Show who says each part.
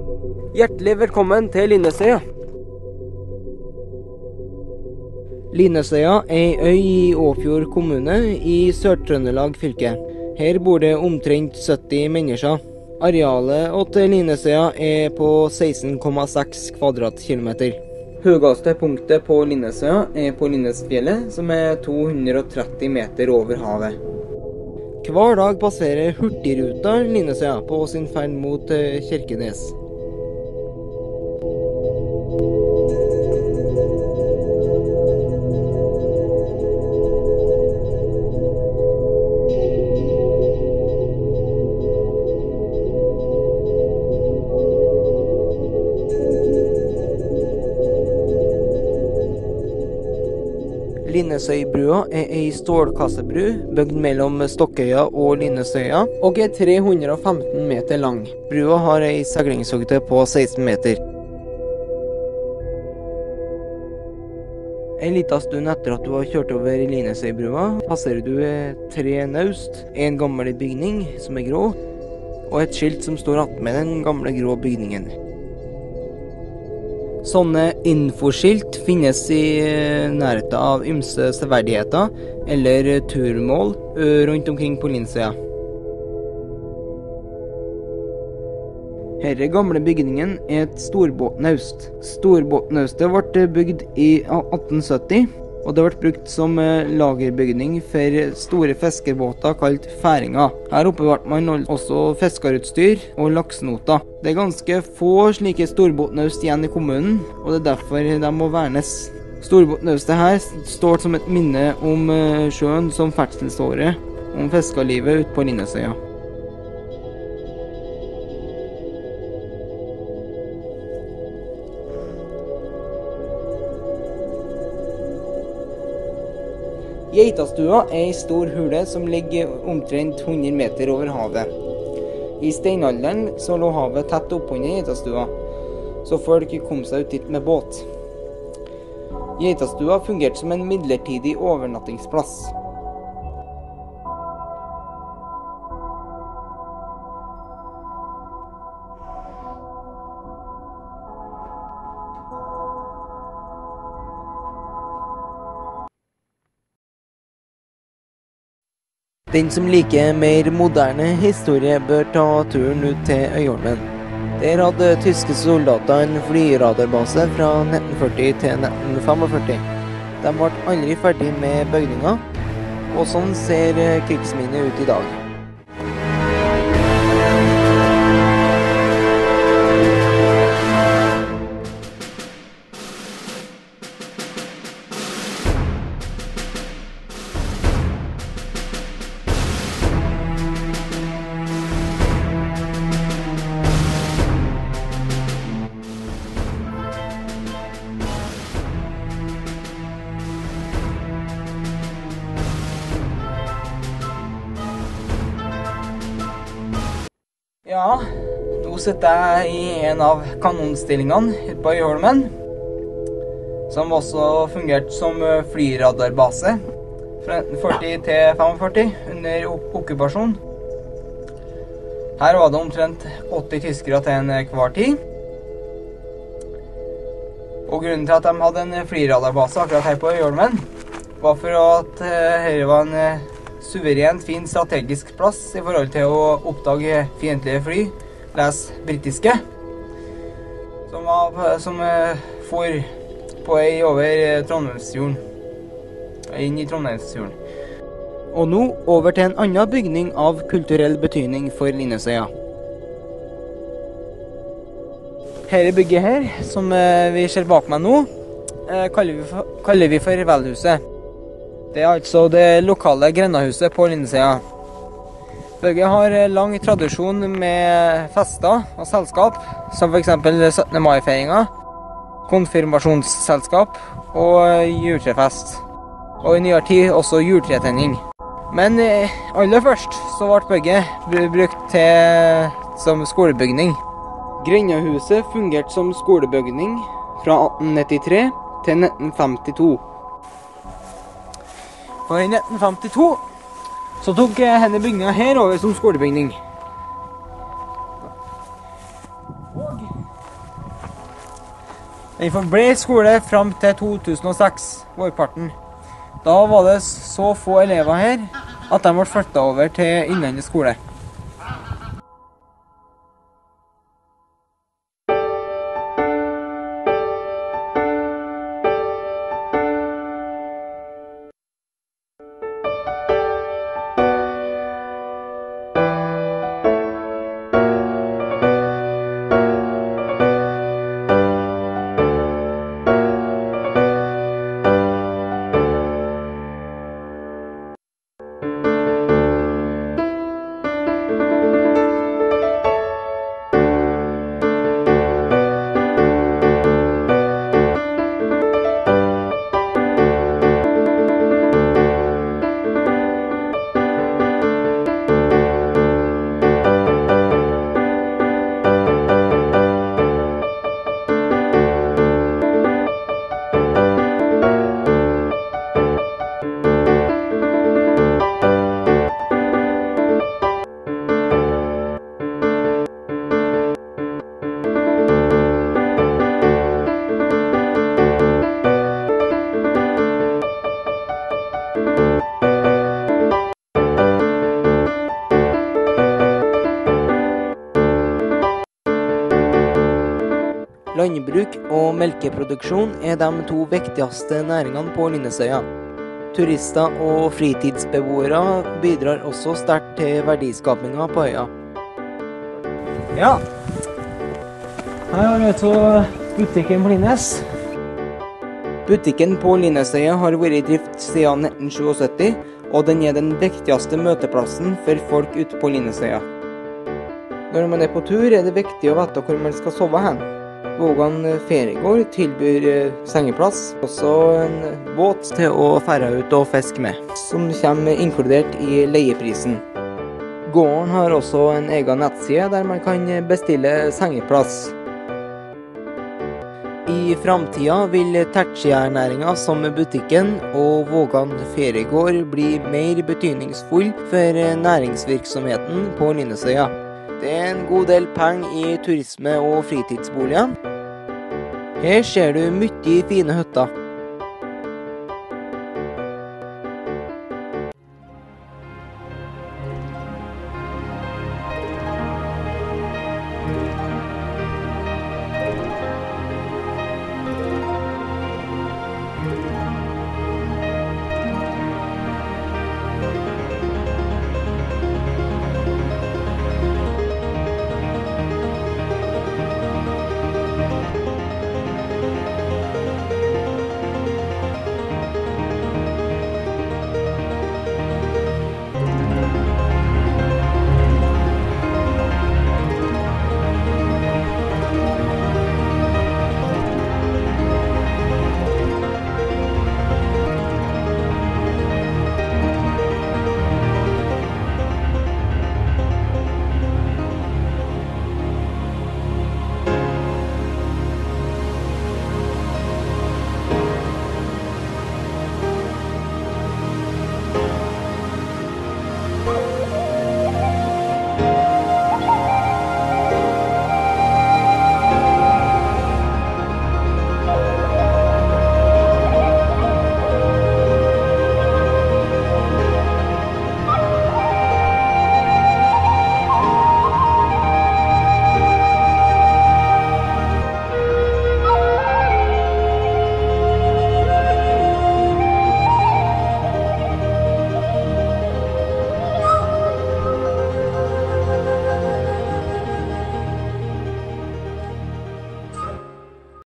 Speaker 1: Hjertelig velkommen til Linesøya.
Speaker 2: Linesøya er en øy i Åfjord kommune i Sør-Trøndelag fylke. Her bor det omtrent 70 mennesker. Arealet til Linesøya er på 16,6 kvadratkilometer. Høyeste punktet på Linesøya er på Linesfjellet, som er 230 meter over havet. Hver dag passerer Hurtigruta Linesøya på sin ferd mot Kirkenes. Linesøybrua er ei stålkassebru bygd mellom Stokkøya og Linesøya, og er 315 meter lang. Brua har ei seilingshøyde på 16 meter. En liten stund etter at du har kjørt over Linesøybrua, passerer du 3 naust, en gammel bygning som er grå, og et skilt som står attmed den gamle grå bygningen. Sånne infoskilt finnes i nærheten av ymse severdigheter eller turmål rundt omkring på Linesøya. Denne gamle bygningen er et storbåtnaust. Storbåtnaustet ble bygd i 1870, og det ble brukt som lagerbygning for store fiskebåter kalt færinger. Her oppbevarte man også fiskerutstyr og laksenoter. Det er ganske få slike storbåtnaust igjen i kommunen, og det er derfor de må vernes. Storbåtnaustet her står som et minne om sjøen som ferdselsåre, om fiskerlivet ute på Linesøya. Geitastua er en stor hule som ligger omtrent 100 meter over havet. I steinalderen så lå havet tett oppunder Geitastua, så folk kom seg ut dit med båt. Geitastua fungerte som en midlertidig overnattingsplass. Den som liker mer moderne historie bør ta turen ut til Øyholmen. Der hadde tyske soldater en flyradarbase fra 1940 til 1945. De ble aldri ferdig med bygninga, og sånn ser krigsminnet ut i dag. Ja, nå sitter jeg i en av kanonstillingene ute på Øyholmen, som også fungerte som flyradarbase fra 1940 til 1945 under okkupasjon. Her var det omtrent 80 tyskere til enhver tid. Og grunnen til at de hadde en flyradarbase akkurat her på Øyholmen, var for at her var en suverent fin strategisk plass i forhold til å oppdage fiendtlige fly, les britiske, som for på vei over Trondheimsfjorden, inn i Trondheimsfjorden. Og nå over til en annen bygning av kulturell betydning for Linesøya. Dette bygget her, som vi ser bak meg nå, kaller vi for Velhuset. Det er altså det lokale grendahuset på Linesøya. Bygget har lang tradisjon med fester og selskap, som for eksempel 17. mai-feiringa, konfirmasjonsselskap og juletrefest. Og i nyere tid også juletretenning. Men aller først så ble bygget brukt som skolebygning. Grendahuset fungerte som skolebygning fra 1893 til 1952. Og i 1952 så tok denne bygningen her over som skolebygning. Og
Speaker 1: Den forble skole fram til 2006, vårparten. Da var det så få elever her at de ble flyttet over til Innlandet skole. Landbruk og melkeproduksjon er de to viktigste næringene på Lindesøya. Turister og fritidsbeboere bidrar også sterkt til verdiskapingen på øya. Ja, her har vi altså butikken på Linnes. Butikken på Lindesøya har vært i drift siden 1977, og den er den viktigste møteplassen for folk ute på Lindesøya. Når man er på tur, er det viktig å vite hvor man skal sove hen. Vågan feriegård tilbyr sengeplass, også en båt til å fære ut og fiske med, som kommer inkludert i leieprisen. Gården har også en egen nettside der man kan bestille sengeplass. I fremtiden vil tertiærnæringen som butikken og Vågan feriegård bli mer betydningsfull for næringsvirksomheten på Lindesøya. Det er en god del penger i turisme og fritidsboliger. Her ser du mye fine hytter.